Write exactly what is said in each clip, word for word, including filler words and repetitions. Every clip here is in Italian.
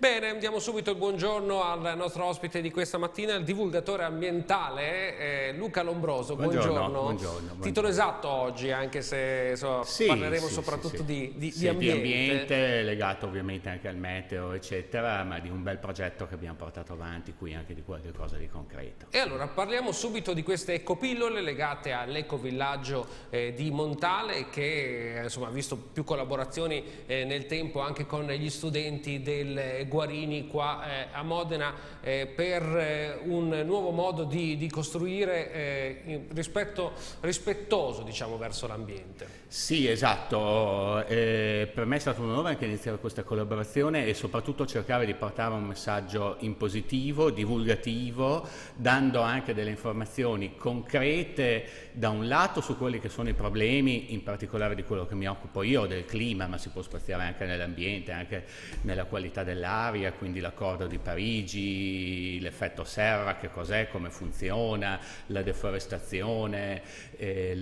Bene, diamo subito il buongiorno al nostro ospite di questa mattina, il divulgatore ambientale eh, Luca Lombroso. Buongiorno, Buongiorno. buongiorno, buongiorno. Titolo esatto oggi, anche se insomma, Sì, parleremo sì, soprattutto sì, sì. Di, di, Sì, di ambiente. di ambiente, legato ovviamente anche al meteo, eccetera, ma di un bel progetto che abbiamo portato avanti qui, anche di qualche cosa di concreto. E allora parliamo subito di queste ecopillole legate all'ecovillaggio eh, di Montale, che eh, insomma, ha visto più collaborazioni eh, nel tempo anche con gli studenti del Guarini qua eh, a Modena eh, per eh, un nuovo modo di, di costruire eh, rispetto, rispettoso, diciamo, verso l'ambiente. Sì, esatto, eh, per me è stato un onore anche iniziare questa collaborazione e soprattutto cercare di portare un messaggio in positivo, divulgativo, dando anche delle informazioni concrete da un lato su quelli che sono i problemi, in particolare di quello che mi occupo io, del clima, ma si può spaziare anche nell'ambiente, anche nella qualità dell'aria, quindi l'accordo di Parigi, l'effetto serra, che cos'è, come funziona, la deforestazione, eh,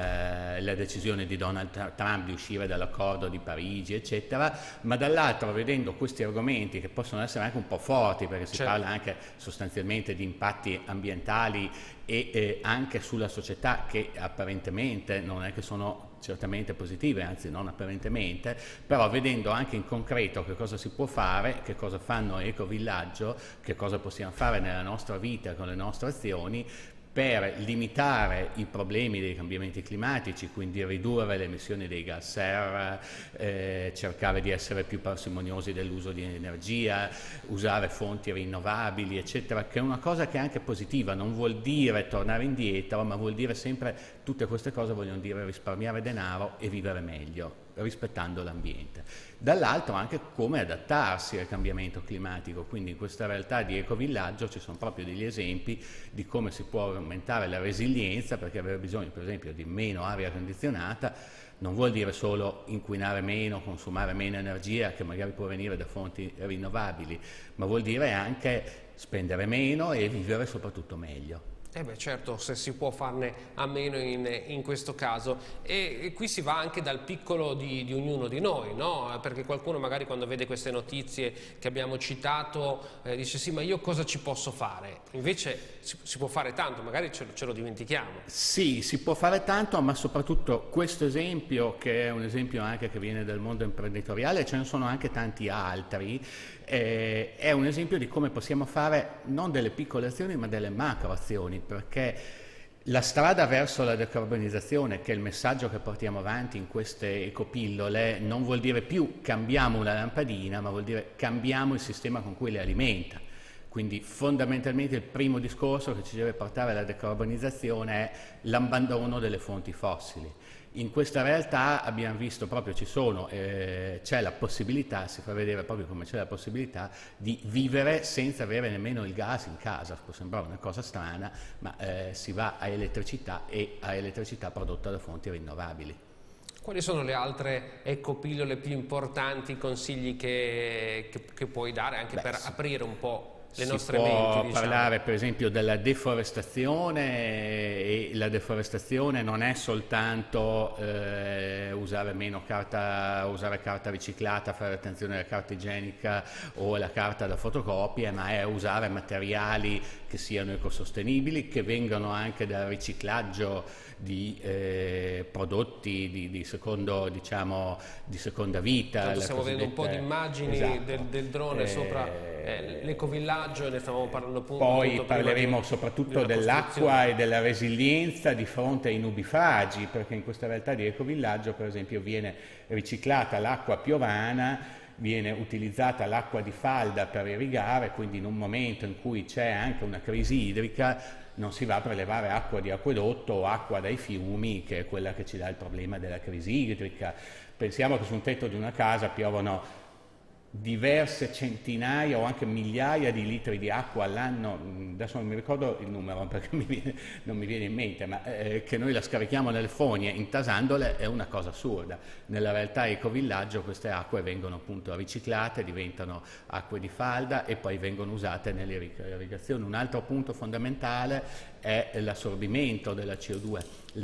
la, la decisione di Donald Trump di uscire dall'accordo di Parigi, eccetera, ma dall'altro vedendo questi argomenti che possono essere anche un po' forti, perché si Certo. parla anche sostanzialmente di impatti ambientali e eh, anche sulla società, che apparentemente non è che sono certamente positive, anzi non apparentemente, però vedendo anche in concreto che cosa si può fare, che cosa fanno Ecovillaggio, che cosa possiamo fare nella nostra vita con le nostre azioni, per limitare i problemi dei cambiamenti climatici, quindi ridurre le emissioni dei gas serra, eh, cercare di essere più parsimoniosi dell'uso di energia, usare fonti rinnovabili, eccetera, che è una cosa che è anche positiva, non vuol dire tornare indietro, ma vuol dire sempre, tutte queste cose vogliono dire risparmiare denaro e vivere meglio, rispettando l'ambiente. Dall'altro anche come adattarsi al cambiamento climatico, quindi in questa realtà di Ecovillaggio ci sono proprio degli esempi di come si può aumentare la resilienza, perché avere bisogno per esempio di meno aria condizionata non vuol dire solo inquinare meno, consumare meno energia che magari può venire da fonti rinnovabili, ma vuol dire anche spendere meno e vivere soprattutto meglio. Eh beh, certo, se si può farne a meno in, in questo caso. E, e qui si va anche dal piccolo di, di ognuno di noi, no? Perché qualcuno magari quando vede queste notizie che abbiamo citato eh, dice sì, ma io cosa ci posso fare? Invece si, si può fare tanto, magari ce lo, ce lo dimentichiamo. Sì, si può fare tanto, ma soprattutto questo esempio, che è un esempio anche che viene dal mondo imprenditoriale, ce ne sono anche tanti altri, eh, è un esempio di come possiamo fare non delle piccole azioni ma delle macro azioni, perché la strada verso la decarbonizzazione, che è il messaggio che portiamo avanti in queste ecopillole, non vuol dire più cambiamo una lampadina, ma vuol dire cambiamo il sistema con cui le alimenta. Quindi fondamentalmente il primo discorso che ci deve portare alla decarbonizzazione è l'abbandono delle fonti fossili. In questa realtà abbiamo visto proprio ci sono, eh, c'è la possibilità, si fa vedere proprio come c'è la possibilità di vivere senza avere nemmeno il gas in casa. Può sembrare una cosa strana, ma eh, si va a elettricità e a elettricità prodotta da fonti rinnovabili. Quali sono le altre ecopillole più importanti, consigli che, che, che puoi dare anche Beh, per sì. aprire un po' le Si nostre può menti, diciamo. parlare per esempio della deforestazione, e la deforestazione non è soltanto eh, usare meno carta, usare carta riciclata, fare attenzione alla carta igienica o alla carta da fotocopie, ma è usare materiali che siano ecosostenibili, che vengano anche dal riciclaggio di eh, prodotti di, di, secondo, diciamo, di seconda vita. Tanto stiamo vedendo un po' di immagini esatto. del, del drone eh, sopra eh, l'ecovillaggio, e ne stavamo parlando appunto. Poi parleremo di, soprattutto di dell'acqua e della resilienza di fronte ai nubifragi, perché in questa realtà di ecovillaggio per esempio viene riciclata l'acqua piovana, viene utilizzata l'acqua di falda per irrigare, quindi in un momento in cui c'è anche una crisi idrica non si va a prelevare acqua di acquedotto o acqua dai fiumi, che è quella che ci dà il problema della crisi idrica. Pensiamo che su un tetto di una casa piovono diverse centinaia o anche migliaia di litri di acqua all'anno, adesso non mi ricordo il numero perché mi viene, non mi viene in mente, ma eh, che noi la scarichiamo nelle fogne intasandole è una cosa assurda. Nella realtà ecovillaggio queste acque vengono appunto riciclate, diventano acque di falda e poi vengono usate nelle irrigazioni. Un altro punto fondamentale è l'assorbimento della C O due. Le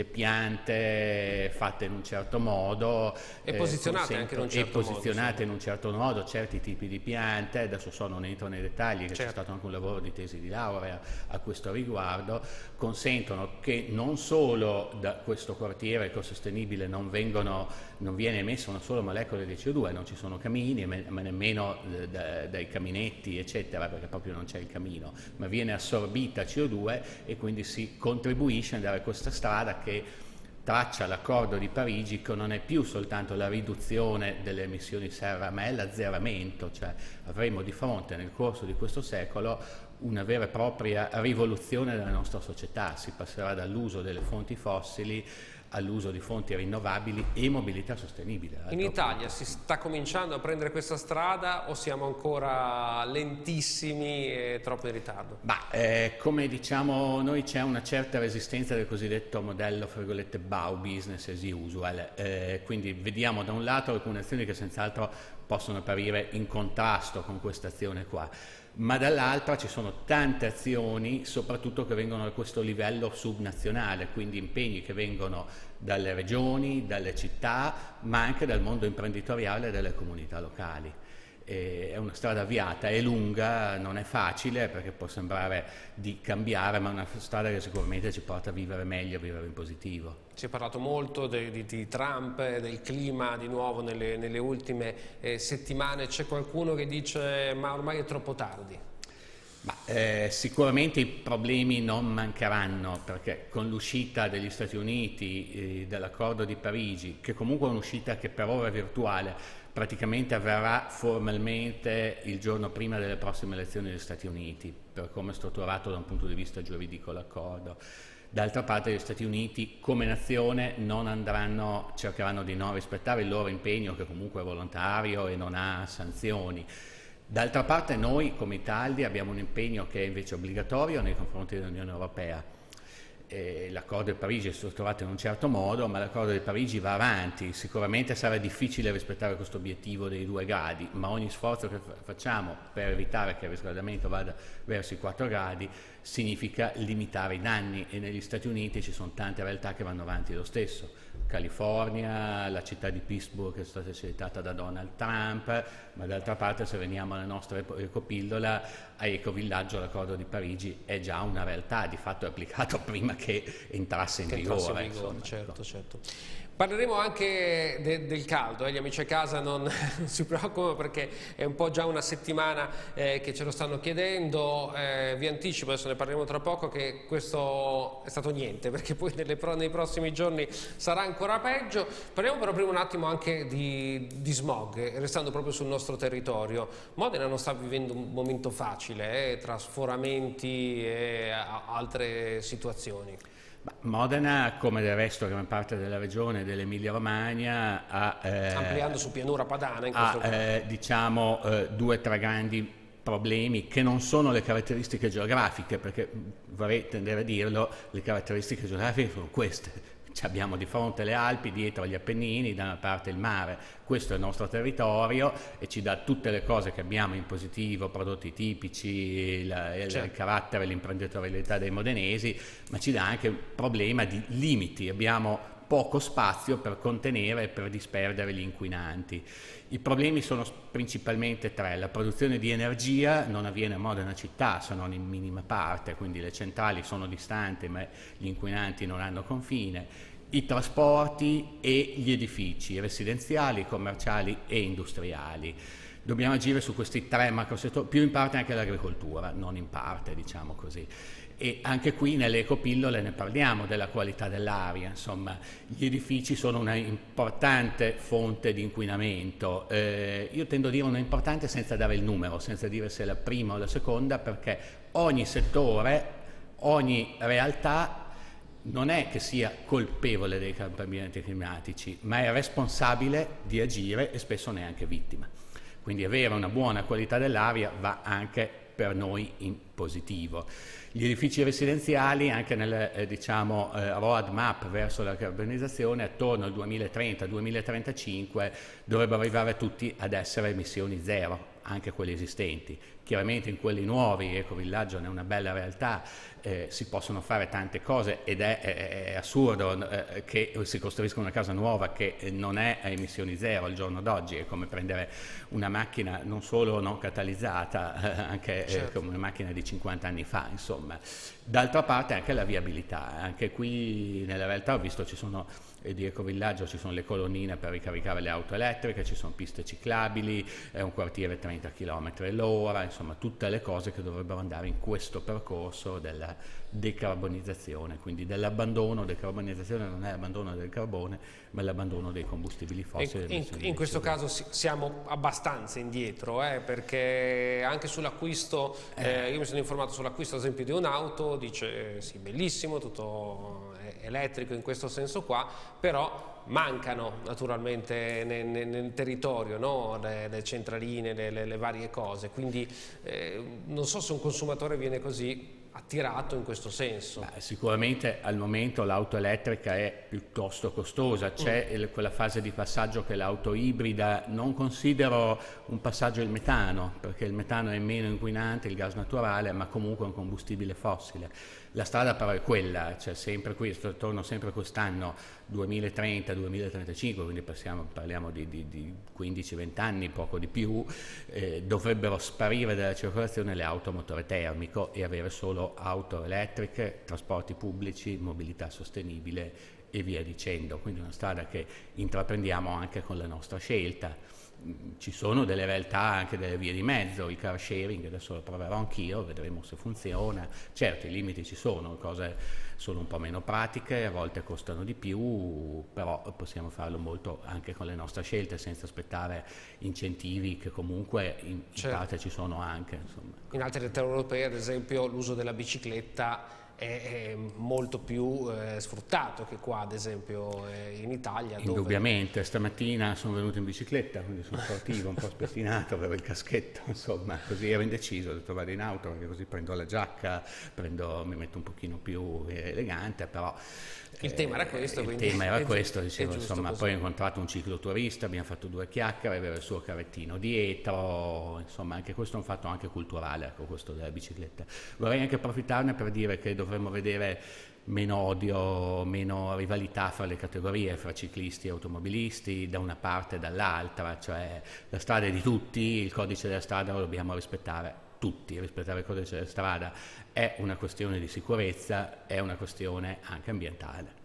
piante fatte in un certo modo e posizionate anche in un certo e posizionate modo, in un certo modo certi tipi di piante. Adesso so, non entro nei dettagli, che certo. c'è stato anche un lavoro di tesi di laurea a questo riguardo, consentono che non solo da questo quartiere ecosostenibile non vengono non viene emesso una sola molecola di C O due, non ci sono camini, ma nemmeno da, dai caminetti eccetera, perché proprio non c'è il camino, ma viene assorbita C O due e quindi si contribuisce ad andare a questa strada che traccia l'accordo di Parigi, che non è più soltanto la riduzione delle emissioni serra, ma è l'azzeramento, cioè avremo di fronte nel corso di questo secolo una vera e propria rivoluzione della nostra società. Si passerà dall'uso delle fonti fossili all'uso di fonti rinnovabili e mobilità sostenibile. In Italia si sta cominciando a prendere questa strada o siamo ancora lentissimi e troppo in ritardo? Bah, eh, come diciamo noi, c'è una certa resistenza del cosiddetto modello Bau, business as usual, eh, quindi vediamo da un lato alcune azioni che senz'altro possono apparire in contrasto con questa azione qua, ma dall'altra ci sono tante azioni, soprattutto che vengono da questo livello subnazionale, quindi impegni che vengono dalle regioni, dalle città, ma anche dal mondo imprenditoriale e dalle comunità locali. E è una strada avviata, è lunga, non è facile perché può sembrare di cambiare, ma è una strada che sicuramente ci porta a vivere meglio, a vivere in positivo. Si è parlato molto di, di, di Trump, del clima di nuovo nelle, nelle ultime eh, settimane. C'è qualcuno che dice ma ormai è troppo tardi? Ma, eh, sicuramente i problemi non mancheranno, perché con l'uscita degli Stati Uniti eh, dall'accordo di Parigi, che comunque è un'uscita che per ora è virtuale, praticamente avverrà formalmente il giorno prima delle prossime elezioni degli Stati Uniti, per come è strutturato da un punto di vista giuridico l'accordo. D'altra parte gli Stati Uniti come nazione non andranno, cercheranno di non rispettare il loro impegno, che comunque è volontario e non ha sanzioni. D'altra parte noi come Italia abbiamo un impegno che è invece obbligatorio nei confronti dell'Unione Europea. Eh, l'accordo di Parigi è strutturato in un certo modo, ma l'accordo di Parigi va avanti. Sicuramente sarà difficile rispettare questo obiettivo dei due gradi, ma ogni sforzo che facciamo per evitare che il riscaldamento vada verso i quattro gradi significa limitare i danni, e negli Stati Uniti ci sono tante realtà che vanno avanti lo stesso. California, la città di Pittsburgh che è stata citata da Donald Trump, ma d'altra parte se veniamo alla nostra ecopillola, a Ecovillaggio l'accordo di Parigi è già una realtà, di fatto è applicato prima che entrasse in che vigore. Entrasse in vigore, insomma, certo, ecco. certo. Parleremo anche de del caldo, eh? Gli amici a casa non, non si preoccupano perché è un po' già una settimana eh, che ce lo stanno chiedendo. Eh, vi anticipo, adesso ne parleremo tra poco, che questo è stato niente, perché poi nelle pro nei prossimi giorni sarà ancora peggio. Parliamo però prima un attimo anche di, di smog, restando proprio sul nostro territorio. Modena non sta vivendo un momento facile, eh, tra sforamenti e altre situazioni. Modena, come del resto gran parte della regione dell'Emilia Romagna, ha, eh, ampliando su pianura padana in questo ha caso. Eh, diciamo eh, due o tre grandi problemi che non sono le caratteristiche geografiche, perché vorrei tendere a dirlo, le caratteristiche geografiche sono queste. Ci abbiamo di fronte le Alpi, dietro gli Appennini, da una parte il mare. Questo è il nostro territorio e ci dà tutte le cose che abbiamo in positivo, prodotti tipici, il, certo. il carattere e l'imprenditorialità dei modenesi, ma ci dà anche un problema di limiti. Abbiamo poco spazio per contenere e per disperdere gli inquinanti. I problemi sono principalmente tre. La produzione di energia non avviene a Modena città, se non in minima parte, quindi le centrali sono distanti ma gli inquinanti non hanno confine. I trasporti e gli edifici residenziali, commerciali e industriali. Dobbiamo agire su questi tre macro settori, più in parte anche l'agricoltura, non in parte, diciamo così. E anche qui nelle ecopillole ne parliamo della qualità dell'aria, insomma gli edifici sono una importante fonte di inquinamento, eh, io tendo a dire una importante senza dare il numero, senza dire se è la prima o la seconda, perché ogni settore, ogni realtà non è che sia colpevole dei cambiamenti climatici, ma è responsabile di agire e spesso neanche vittima. Quindi avere una buona qualità dell'aria va anche per noi in positivo. Gli edifici residenziali, anche nel eh, diciamo, eh, roadmap verso la carbonizzazione, attorno al duemilatrenta duemilatrentacinque dovrebbero arrivare tutti ad essere emissioni zero, anche quelli esistenti. Chiaramente in quelli nuovi, Ecovillaggio è una bella realtà, eh, si possono fare tante cose ed è, è, è assurdo eh, che si costruisca una casa nuova che non è a emissioni zero al giorno d'oggi, è come prendere una macchina non solo non catalizzata, eh, anche certo. eh, come una macchina di cinquanta anni fa, insomma. D'altra parte anche la viabilità, anche qui nella realtà ho visto ci sono eh, di Ecovillaggio ci sono le colonnine per ricaricare le auto elettriche, ci sono piste ciclabili, è un quartiere trenta chilometri all'ora, insomma tutte le cose che dovrebbero andare in questo percorso della decarbonizzazione, quindi dell'abbandono, decarbonizzazione non è l'abbandono del carbone, ma l'abbandono dei combustibili fossili. In, in, in questo caso siamo abbastanza indietro, eh, perché anche sull'acquisto, eh, io mi sono informato sull'acquisto ad esempio di un'auto, dice eh, sì, bellissimo, tutto elettrico in questo senso qua, però mancano naturalmente nel, nel, nel territorio, no? le, le centraline, le, le, le varie cose, quindi eh, non so se un consumatore viene così attirato in questo senso. Beh, sicuramente al momento l'auto elettrica è piuttosto costosa, c'è mm. quella fase di passaggio che l'auto ibrida, non considero un passaggio il metano, perché il metano è meno inquinante, il gas naturale, ma comunque è un combustibile fossile. La strada però è quella, cioè sempre questo, torno sempre quest'anno duemilatrenta duemilatrentacinque, quindi passiamo, parliamo di, di, di quindici venti anni, poco di più, eh, dovrebbero sparire dalla circolazione le auto a motore termico e avere solo auto elettriche, trasporti pubblici, mobilità sostenibile e via dicendo. Quindi una strada che intraprendiamo anche con la nostra scelta. Ci sono delle realtà, anche delle vie di mezzo, il car sharing, adesso lo proverò anch'io, vedremo se funziona. Certo, i limiti ci sono, cose sono un po' meno pratiche, a volte costano di più, però possiamo farlo molto anche con le nostre scelte, senza aspettare incentivi che comunque in, certo. in parte ci sono anche. Insomma. In altre realtà europee, ad esempio, l'uso della bicicletta è molto più eh, sfruttato che qua, ad esempio eh, in Italia. Indubbiamente, dove... stamattina sono venuto in bicicletta, quindi sono partito un po' spettinato, avevo il caschetto, insomma, così ero indeciso, ho detto vado in auto perché così prendo la giacca, prendo, mi metto un pochino più elegante, però... Il tema era questo, il quindi tema era questo, dicevo, insomma, così. Poi ho incontrato un cicloturista, abbiamo fatto due chiacchiere, aveva il suo carrettino dietro, insomma, anche questo è un fatto anche culturale, ecco, questo della bicicletta. Vorrei anche approfittarne per dire che dovremmo vedere meno odio, meno rivalità fra le categorie, fra ciclisti e automobilisti, da una parte e dall'altra, cioè la strada è di tutti, il codice della strada lo dobbiamo rispettare tutti, rispettare il codice della strada è una questione di sicurezza, è una questione anche ambientale.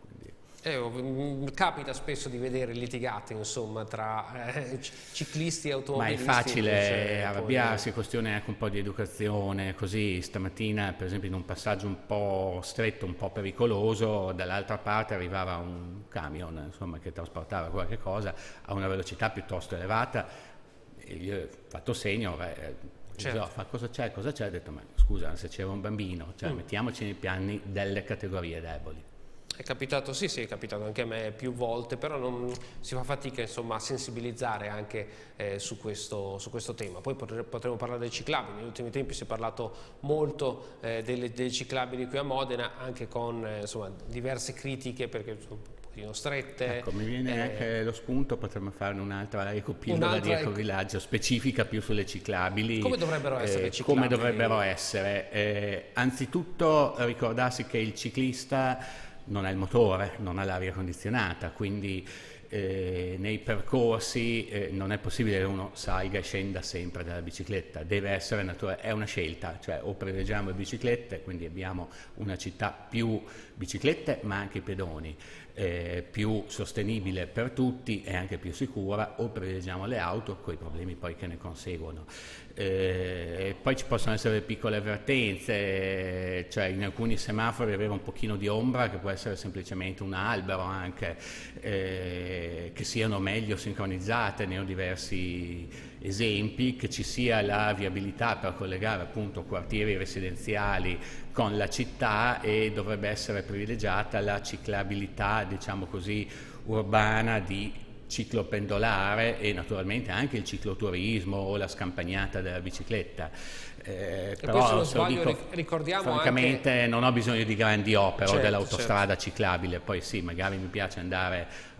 Eh, capita spesso di vedere litigate insomma tra eh, ciclisti e automobilisti. Ma è facile arrabbiarsi, poi... è questione anche un po' di educazione, così stamattina per esempio in un passaggio un po' stretto, un po' pericoloso, dall'altra parte arrivava un camion insomma, che trasportava qualche cosa a una velocità piuttosto elevata e gli ho fatto segno, beh, certo. fa, cosa c'è, cosa c'è, ho detto ma scusa se c'era un bambino, cioè, mm. mettiamoci nei piani delle categorie deboli. È capitato, sì, sì, è capitato anche a me più volte, però non, si fa fatica insomma, a sensibilizzare anche eh, su, questo, su questo tema. Poi potremo parlare dei ciclabili, negli ultimi tempi si è parlato molto eh, delle, dei ciclabili qui a Modena, anche con eh, insomma, diverse critiche perché sono un pochino strette. Ecco, mi viene eh, anche lo spunto, potremmo fare un'altra ecopillola di ec Ecovillaggio specifica più sulle ciclabili. Come dovrebbero essere eh, le ciclabili? Come dovrebbero essere. Eh, anzitutto ricordarsi che il ciclista non ha il motore, non ha l'aria condizionata, quindi eh, nei percorsi eh, non è possibile che uno salga e scenda sempre dalla bicicletta, deve essere naturale, è una scelta, cioè o privilegiamo le biciclette, quindi abbiamo una città più biciclette ma anche i pedoni, eh, più sostenibile per tutti e anche più sicura, o privilegiamo le auto con i problemi poi che ne conseguono. Eh, poi ci possono essere piccole avvertenze, cioè in alcuni semafori avere un pochino di ombra che può essere semplicemente un albero anche, eh, che siano meglio sincronizzate, ne ho diversi esempi, che ci sia la viabilità per collegare appunto quartieri residenziali con la città e dovrebbe essere privilegiata la ciclabilità, diciamo così, urbana di ciclopendolare e naturalmente anche il cicloturismo o la scampagnata della bicicletta. Eh, e però poi se non sbaglio dico, ricordiamo francamente anche... non ho bisogno di grandi opere, certo, o dell'autostrada certo. ciclabile, poi sì, magari mi piace andare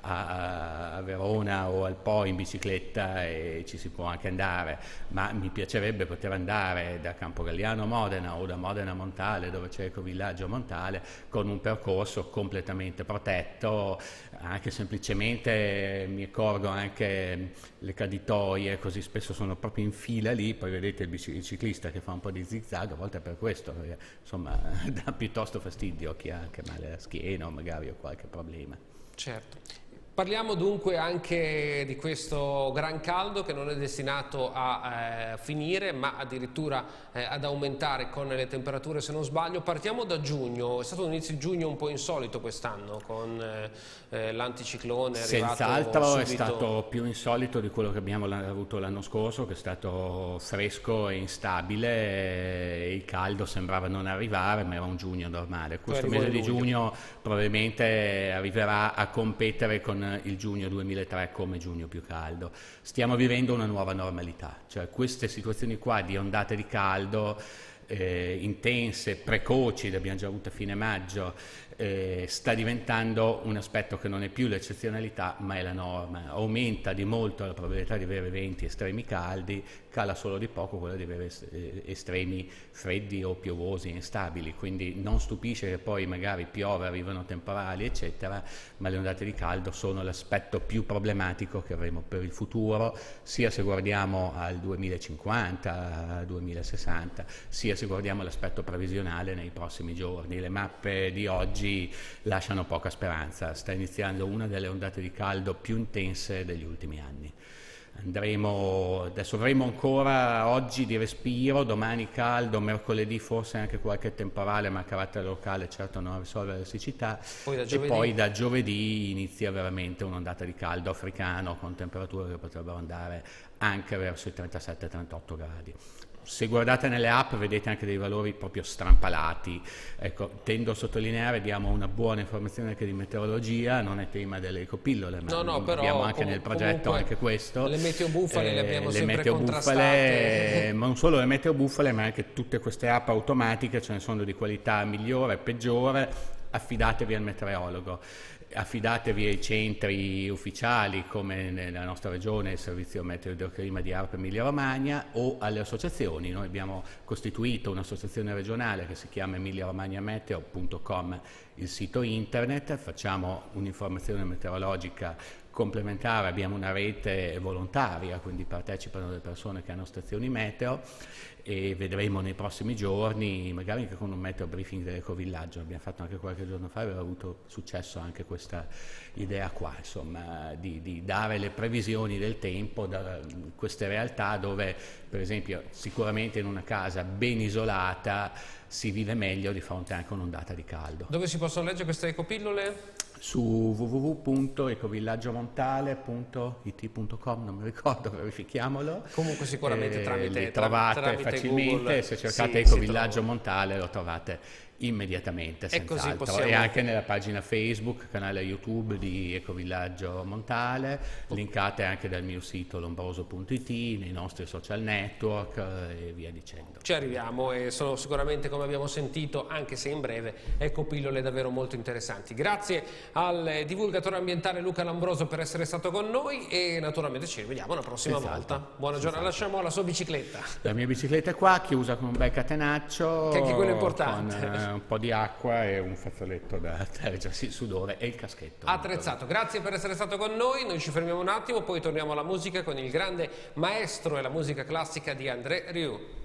a, a Verona o al Po in bicicletta e ci si può anche andare, ma mi piacerebbe poter andare da Campogalliano a Modena o da Modena a Montale, dove c'è Ecovillaggio Montale, con un percorso completamente protetto. Anche semplicemente mi accorgo anche le caditoie, così spesso sono proprio in fila lì, poi vedete il biciclista che fa un po' di zigzag, a volte è per questo, perché insomma dà piuttosto fastidio a chi ha anche male alla schiena o magari ha qualche problema. Certo. Parliamo dunque anche di questo gran caldo che non è destinato a eh, finire, ma addirittura eh, ad aumentare con le temperature, se non sbaglio. Partiamo da giugno. È stato un inizio di giugno un po' insolito quest'anno, con eh, l'anticiclone arrivato Senz'altro subito. È stato più insolito di quello che abbiamo avuto l'anno scorso, che è stato fresco e instabile, e il caldo sembrava non arrivare, ma era un giugno normale. Questo mese di giugno probabilmente arriverà a competere con il giugno duemilatré come giugno più caldo. Stiamo vivendo una nuova normalità, cioè queste situazioni qua di ondate di caldo eh, intense, precoci, le abbiamo già avute a fine maggio, eh, sta diventando un aspetto che non è più l'eccezionalità ma è la norma. Aumenta di molto la probabilità di avere eventi estremi caldi, cala solo di poco quella di avere estremi freddi o piovosi e instabili, quindi non stupisce che poi magari piove, arrivano temporali eccetera, ma le ondate di caldo sono l'aspetto più problematico che avremo per il futuro, sia se guardiamo al duemilacinquanta, al duemilasessanta, sia se guardiamo l'aspetto previsionale nei prossimi giorni. Le mappe di oggi lasciano poca speranza, sta iniziando una delle ondate di caldo più intense degli ultimi anni. Andremo, adesso avremo ancora oggi di respiro, domani caldo, mercoledì forse anche qualche temporale, ma a carattere locale certo non risolve la siccità, poi e poi da giovedì inizia veramente un'ondata di caldo africano con temperature che potrebbero andare anche verso i trentasette trentotto gradi. Se guardate nelle app vedete anche dei valori proprio strampalati. Ecco, tendo a sottolineare, diamo una buona informazione anche di meteorologia, non è tema delle ecopillole, ma no, no, però, abbiamo anche nel progetto anche questo. Le meteo bufale eh, le abbiamo le sempre meteo contrastate. Bufale, ma non solo le meteo bufale, ma anche tutte queste app automatiche, ce ne sono di qualità migliore, peggiore. Affidatevi al meteorologo. Affidatevi ai centri ufficiali come nella nostra regione il servizio meteo idroclima di A R P Emilia Romagna o alle associazioni. Noi abbiamo costituito un'associazione regionale che si chiama emilia romagna meteo punto com, il sito internet, facciamo un'informazione meteorologica complementare, abbiamo una rete volontaria, quindi partecipano le persone che hanno stazioni meteo e vedremo nei prossimi giorni, magari anche con un meteo briefing dell'Ecovillaggio, abbiamo fatto anche qualche giorno fa, aveva avuto successo anche questa idea qua, insomma, di, di dare le previsioni del tempo da queste realtà dove, per esempio, sicuramente in una casa ben isolata si vive meglio di fronte anche a un'ondata di caldo. Dove si possono leggere queste ecopillole? Su w w w punto ecovillaggiomontale punto i t punto com, non mi ricordo, verifichiamolo. Comunque sicuramente eh, tramite, li trovate tramite facilmente, Google, se cercate sì, Ecovillaggio Montale lo trovate immediatamente, senz'altro. Possiamo... E anche nella pagina Facebook, canale YouTube di Ecovillaggio Montale, linkate anche dal mio sito lombroso punto i t, nei nostri social network e via dicendo. Ci arriviamo e sono sicuramente, come abbiamo sentito, anche se in breve, ecopillole davvero molto interessanti. Grazie al divulgatore ambientale Luca Lambroso per essere stato con noi e naturalmente ci rivediamo la prossima Senz'altro. volta. Buona giornata, lasciamo la sua bicicletta. La mia bicicletta è qua, chiusa con un bel catenaccio, che anche quello è importante. Con eh, un po' di acqua e un fazzoletto da tergersi il sudore e il caschetto. Attrezzato. Grazie per essere stato con noi, noi ci fermiamo un attimo, poi torniamo alla musica con il grande maestro e la musica classica di André Rieu.